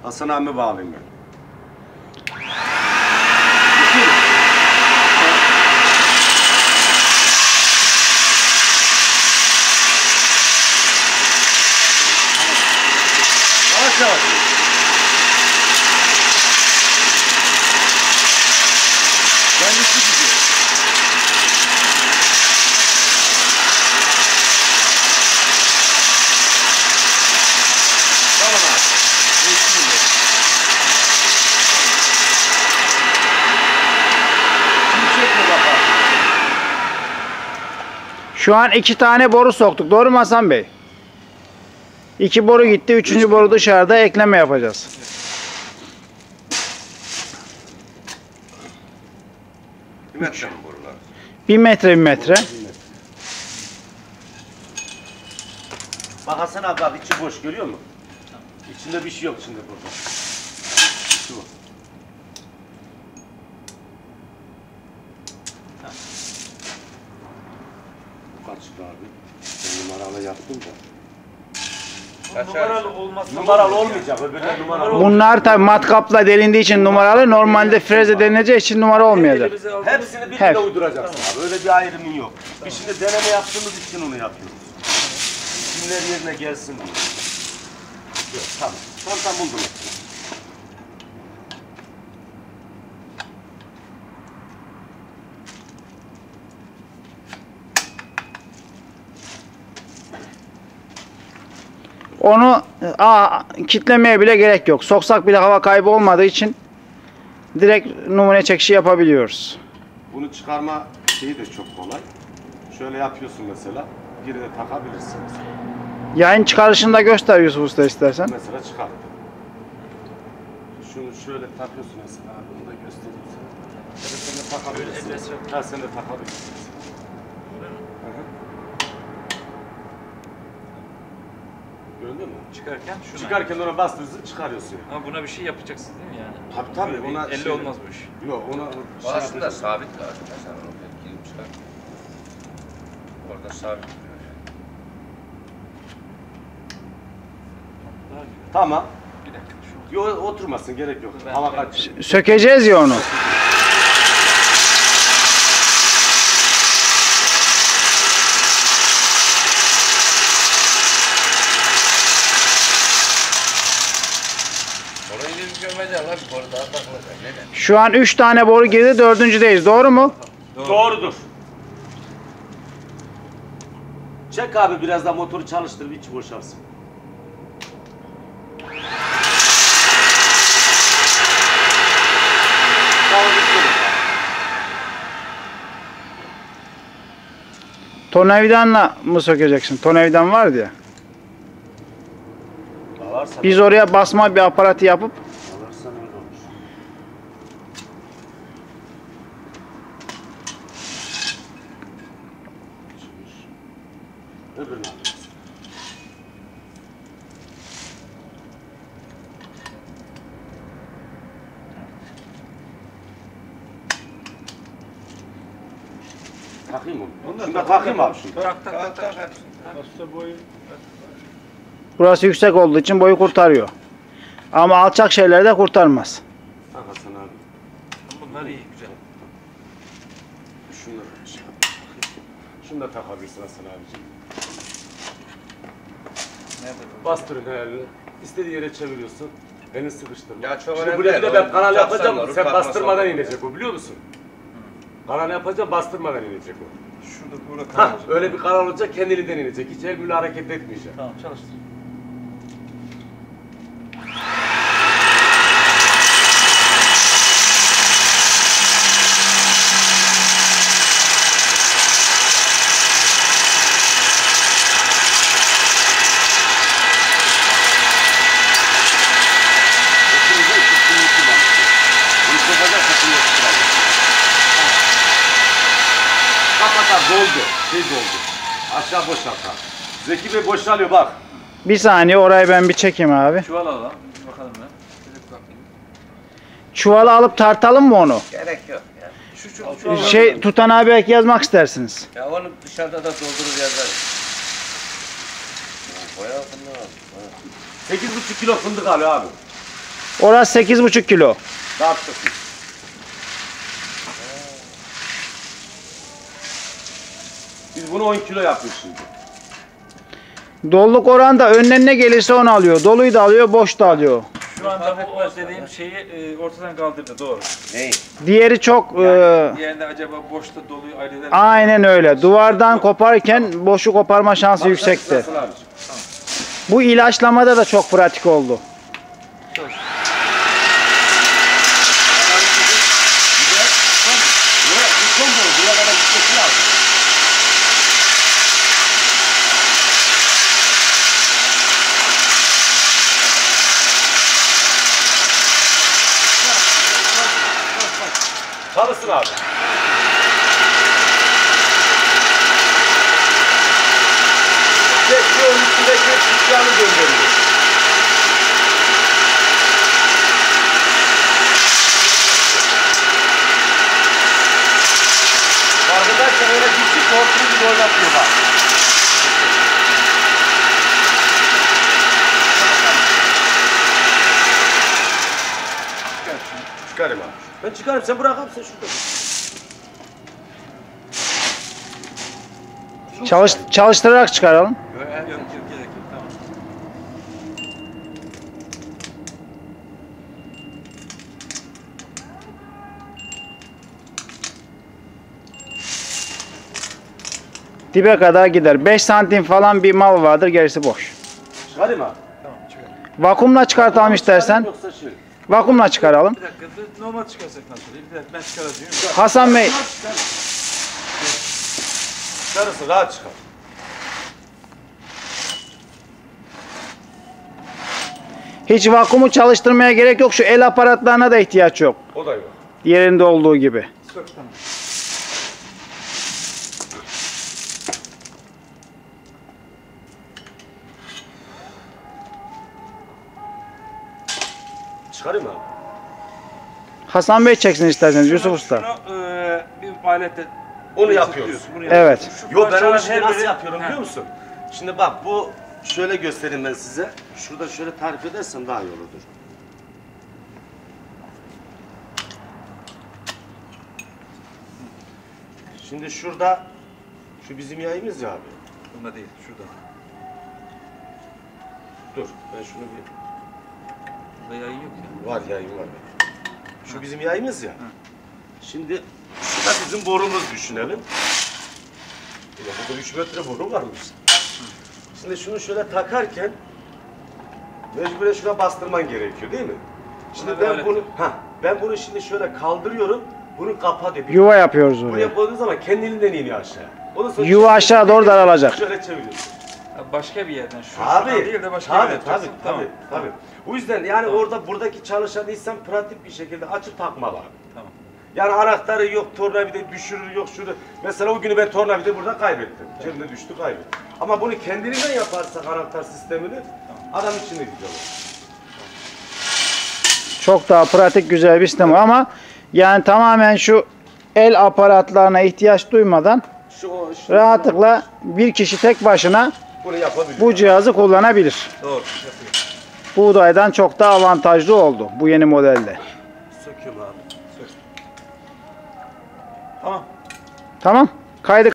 Hasan abi bağlayayım ben. Yavaş yavaş. Kendisi gidiyor. Tamam abi. Şu an 2 tane boru soktuk. Doğru mu Hasan Bey? 2 boru gitti. 3. boru dışarıda, ekleme yapacağız. Bir metre mi borular? 1 metre 1 metre. Bak Hasan abi bak içi boş görüyor musun? İçinde bir şey yok şimdi burada. Şu. Kaç abi? Ben numaralı yaptım da. Numaralı olmaz. Numaralı olmayacak. Öbürler numaralı. Bunlar tabi matkapla delindiği için numaralı. Normalde freze delineceği için numara olmayacak. Hepsini birbirine uyduracaksın abi. Öyle bir ayrımın yok. Biz şimdi deneme yaptığımız için onu yapıyoruz. İsimler yerine gelsin diye. Yok, tamam. Tam buldum. Onu kitlemeye bile gerek yok. Soksak bile hava kaybı olmadığı için direkt numune çekişi yapabiliyoruz. Bunu çıkarma şeyi de çok kolay. Şöyle yapıyorsun mesela. Birine takabilirsin mesela. Yayın çıkarışında göster Yusuf Usta istersen. Mesela çıkart. Şunu şöyle takıyorsun mesela. Bunu da göstereyim sana. Evet, sen de takabilirsin. Ha, sen de takabilirsin. Gördün mü? Çıkarken şuna. Çıkarken ona bastırırsın, çıkarıyorsun. Ama buna bir şey yapacaksın değil mi yani? Tabii ona elle olmaz bu iş. Yok ona Aslında sabit lazım. Mesela oraya girip çıkar. Orada sabit duruyor. Tamam. Bir dakika şu. Yok oturmasın gerek yok. Hava kaç. Sökeceğiz ya onu. Orayı bir gömeceksin lan. Orada daha takılacak. Neden? Şu an 3 tane boru girdi, 4.'deyiz. Doğru mu? Doğrudur. Çek abi biraz da motoru çalıştır, içi boşalsın. Tornavidanla mı sökeceksin? Tornavidan vardı ya. Alarsan, Biz oraya basma bir aparatı yapıp alarsan öyle olur. Öbürünü alacağız. Takayım mı? Şunu da takayım abi şunu. Tak. burası yüksek olduğu için boyu kurtarıyor. Ama alçak şeylerde kurtarmaz. Tak Hasan abi. Bunlar iyi, güzel. Şunu da takabilirsin Hasan abiciğim. Nerede? Bastırın elini. İstediği yere çeviriyorsun. Elini sıkıştırma. Ya çok Şimdi önemli buraya değil, bir de ben o kanal yapacağım. taksanlar, Sen takmasan bastırmadan olur. inecek bu biliyor musun? Kanal yapacağım bastırmadan inecek o. Şurada burada Hah kalacak. öyle bir kanal olacak kendiliğinden inecek. Hiç el bile hareket etmeyecek. Tamam çalıştır. Doldu. Doldu. Aşağı boşalt abi. Zeki Bey boşalıyor bak. Bir saniye orayı ben bir çekeyim abi. Çuval alalım. Bir bakalım ben. Bir bakayım. Çuvalı alıp tartalım mı onu? Gerek yok ya. Şu çuval. Şey tutanağı belki yazmak istersiniz. Ya onu dışarıda da doldurur yazarız. Bayağı fındık aldım. 8,5 kilo fındık alıyor abi. Orası 8,5 kilo. Daha kısık. Biz bunu 10 kilo yapıyoruz şimdi. Doluluk oranı da önüne ne gelirse onu alıyor. Doluyu da alıyor, boş da alıyor. Şu anda o dediğim şeyi ortadan kaldırdı doğru. Neyi? Diğeri çok Diğerinde acaba boşta doluyu ayırt eder mi? aynen öyle. Duvardan koparken boşu koparma şansı yüksekti. Nasıl abicim? Bu ilaçlamada da çok pratik oldu. Çalışsın abi. Tekli onun üstündeki isyanı gönderiyor. Farkındaysan öyle güçlü korkulu gibi oynatıyor bak. Çıkarım abi. Ben çıkarım, sen bırak abi, sen şurada. Çalıştırarak çıkaralım. Yok gerek yok tamam. Dibe kadar gider. 5 santim falan bir mal vardır, gerisi boş. Çıkarayım abi. Tamam çıkar. Vakumla çıkartalım istersen. Yoksa şey. Vakumla çıkaralım. Bir dakika normal çıkarsak nasıl olur? Bir dakika ben çıkaracağım. Hasan Bey, Çıkarırsın, rahat çıkar. hiç vakumu çalıştırmaya gerek yok. Şu el aparatlarına da ihtiyaç yok. O da yok. Yerinde olduğu gibi. Sök tamam. Çıkarayım abi. Hasan Bey çeksin isterseniz, Yusuf Usta. Şunu bir alette Onu yapıyoruz. Evet. Yo, ben onu parçaların şimdi her nasıl biri- yapıyorum He. biliyor musun? Şimdi bak, bu şöyle göstereyim ben size. Şurada şöyle tarif edersem daha iyi olur. Şimdi şurada şu bizim yayımız ya abi. Bunda değil şurada. Dur, ben şunu bir... Burada yayın yok ya. Var, yayın var. Şu bizim yayımız ya. Şimdi şurada bizim borumuz düşünelim. Ya burada 3 metre boru varmış. Şimdi şunu şöyle takarken mecburen şuna bastırman gerekiyor değil mi? Şimdi Buna ben böyle- bunu ben bunu şimdi şöyle kaldırıyorum. Bunu kapat ediyorum. Yuva yapıyoruz oraya. Buraya koyduğun zaman kendiliğinden iniyor aşağı. Ondan sonra Yuva aşağı doğru daralacak. Şöyle çeviriyorsun. Başka bir yerden şu Abi, değil de başka bir tabii, yerden. tabii, Tamam. tabii. O yüzden yani orada buradaki çalışan insan pratik bir şekilde açıp takmalı abi. Tamam. Yani anahtarı yok, tornavida düşürür, yok şunu. Mesela o günü ben tornavida burada kaybettim. Cebimde düştü, kaybettim. Ama bunu kendiliğinden yaparsak anahtar sistemini, adam içinde güzel olur. Çok daha pratik, güzel bir sistem ama yani tamamen şu el aparatlarına ihtiyaç duymadan Şu rahatlıkla bir kişi tek başına bunu yapabilir. bu cihazı kullanabilir. Doğru. Yapıyor. Buğdaydan çok daha avantajlı oldu bu yeni modelde. Söküyorum abi. Tamam. Tamam. Kaydı